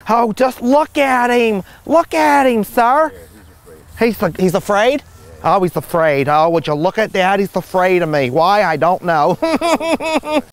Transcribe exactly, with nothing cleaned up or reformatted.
Oh, just look at him. Look at him, sir. Yeah, he's afraid. He's, he's afraid? Yeah. Oh, he's afraid. Oh, would you look at that? He's afraid of me. Why? I don't know.